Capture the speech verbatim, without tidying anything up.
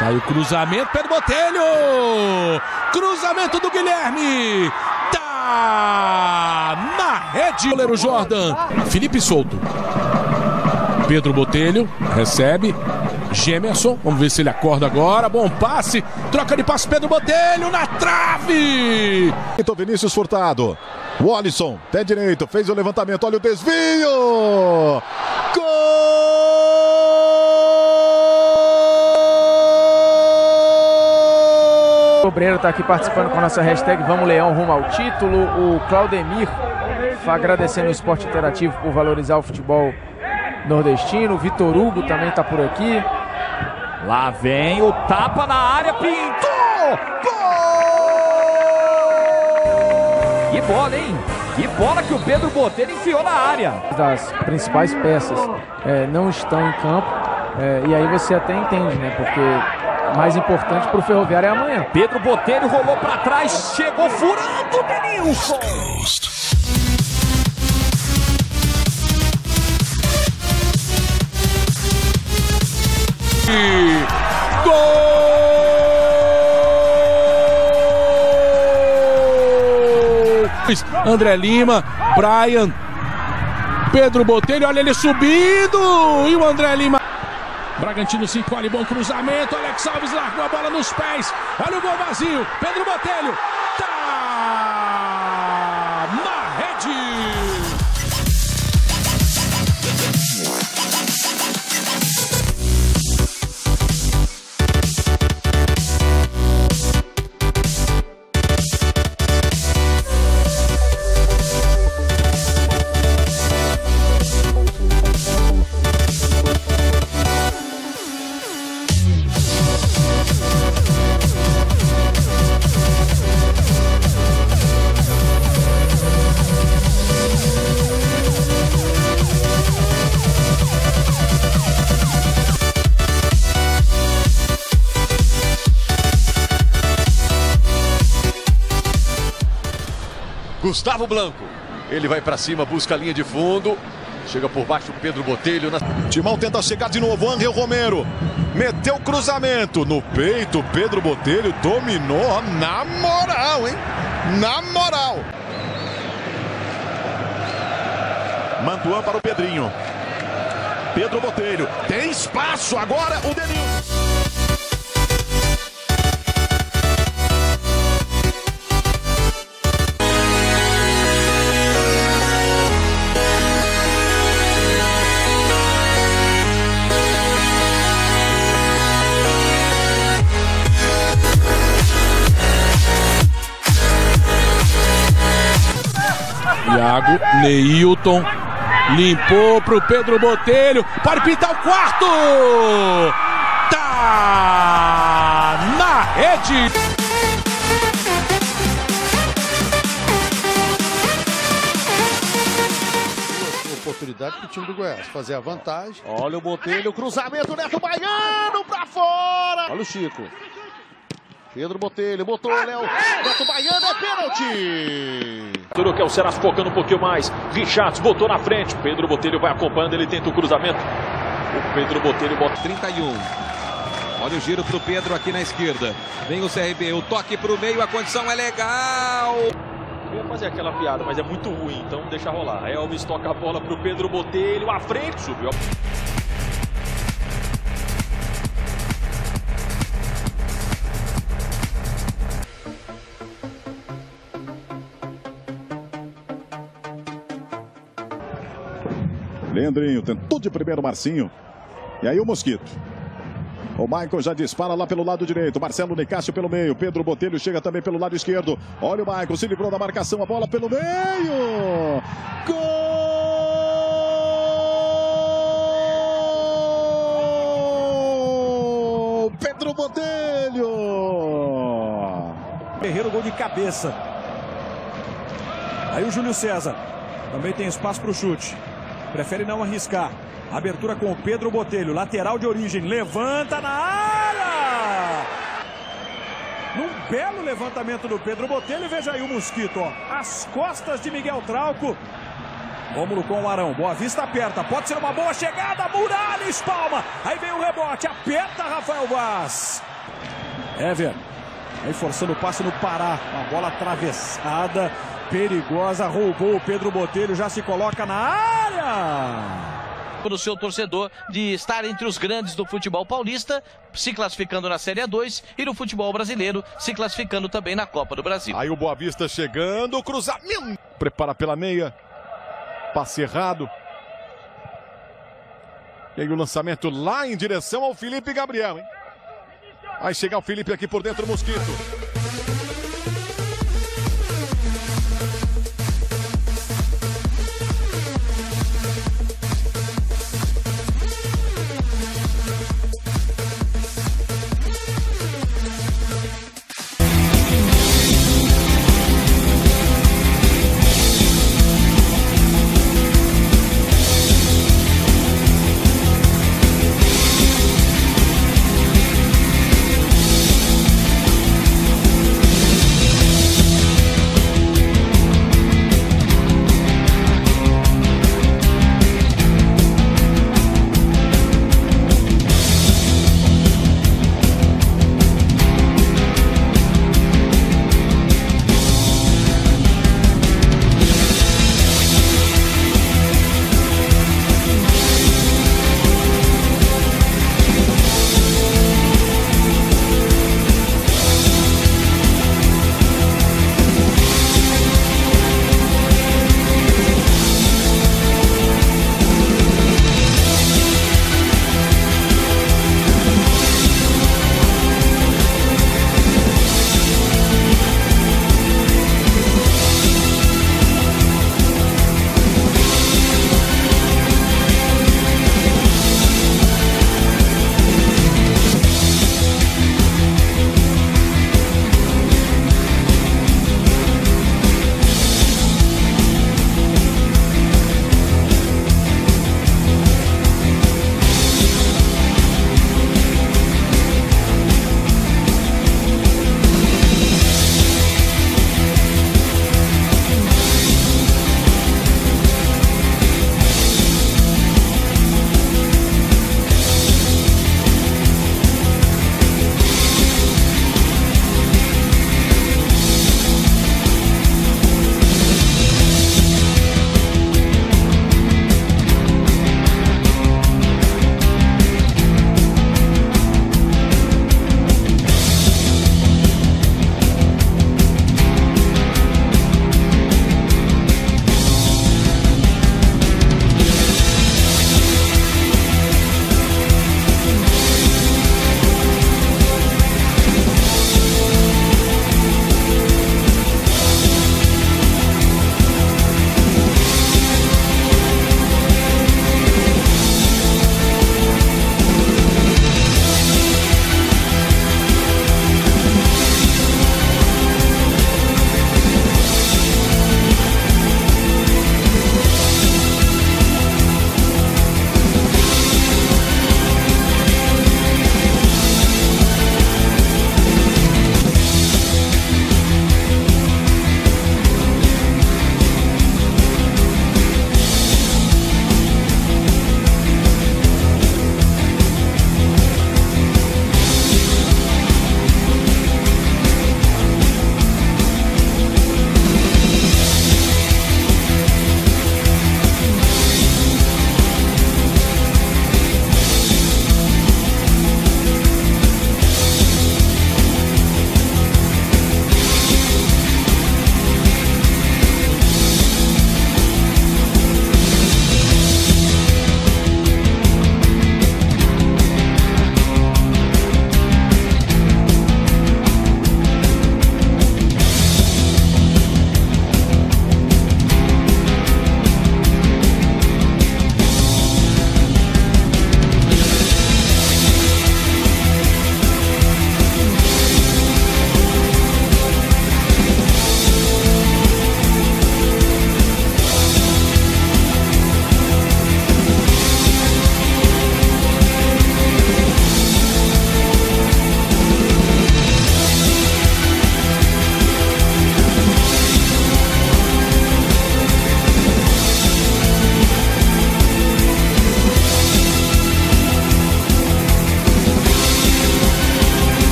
Sai o cruzamento, Pedro Botelho! Cruzamento do Guilherme! Tá na rede, goleiro Jordan. Felipe Souto. Pedro Botelho recebe. Gemerson, vamos ver se ele acorda agora. Bom passe, troca de passe, Pedro Botelho na trave. Então Vinícius Furtado. O Alisson, pé direito, fez o levantamento, olha o desvio. Gol! O Obreiro está aqui participando com a nossa hashtag Vamos Leão rumo ao título. O Claudemir agradecendo o Esporte Interativo por valorizar o futebol nordestino. O Vitor Hugo também está por aqui. Lá vem o tapa na área, pintou! Gol! Que bola, hein? Que bola que o Pedro Botelho enfiou na área. Das principais peças é, não estão em campo, é, e aí você até entende, né? Porque mais importante para o Ferroviário é amanhã. Pedro Botelho rolou para trás, chegou furando o Denilson. Gol! André Lima, Brian, Pedro Botelho, olha ele subindo, e o André Lima. Bragantino se encolhe, bom cruzamento, Alex Alves largou a bola nos pés, olha o gol vazio, Pedro Botelho, tá na rede. Gustavo Blanco, ele vai pra cima, busca a linha de fundo, chega por baixo o Pedro Botelho. Na... Timão tenta chegar de novo, Angel Romero, meteu o cruzamento no peito, Pedro Botelho dominou na moral, hein? Na moral. Mantuan para o Pedrinho. Pedro Botelho, tem espaço agora o Denilson. Iago, Neilton, limpou pro Pedro Botelho, pode pintar o quarto! Tá na rede! Oportunidade pro time do Goiás fazer a vantagem. Olha o Botelho, cruzamento, Neto Baiano pra fora! Olha o Chico. Pedro Botelho, botou o Léo, Neto Baiano, é pênalti! Tudo que é o Será focando um pouquinho mais. Richards botou na frente. Pedro Botelho vai acompanhando, ele tenta o cruzamento. O Pedro Botelho bota trinta e um. Olha o giro pro Pedro aqui na esquerda. Vem o C R B, o toque pro meio, a condição é legal. Eu ia fazer aquela piada, mas é muito ruim, então deixa rolar. Elvis toca a bola pro Pedro Botelho, à frente, subiu. Leandrinho tentou de primeiro, Marcinho. E aí o Mosquito. O Michael já dispara lá pelo lado direito. Marcelo Nicásio pelo meio. Pedro Botelho chega também pelo lado esquerdo. Olha o Michael, se livrou da marcação. A bola pelo meio. Gol! Pedro Botelho! Guerreiro, gol de cabeça. Aí o Júlio César. Também tem espaço para o chute. Prefere não arriscar. Abertura com o Pedro Botelho. Lateral de origem. Levanta na área! Num belo levantamento do Pedro Botelho. Veja aí o Mosquito, ó. As costas de Miguel Trauco. Rômulo com o Arão. Boa Vista aperta. Pode ser uma boa chegada. Muralha espalma. Aí vem o rebote. Aperta Rafael Vaz. Ever. Aí forçando o passe no Pará. Uma bola atravessada, perigosa. Roubou o Pedro Botelho, já se coloca na área. Para o seu torcedor de estar entre os grandes do futebol paulista, se classificando na Série A dois e no futebol brasileiro, se classificando também na Copa do Brasil. Aí o Boa Vista chegando, cruzamento. Prepara pela meia. Passe errado. E aí o lançamento lá em direção ao Felipe Gabriel, hein? Vai chegar o Felipe aqui por dentro, Mosquito.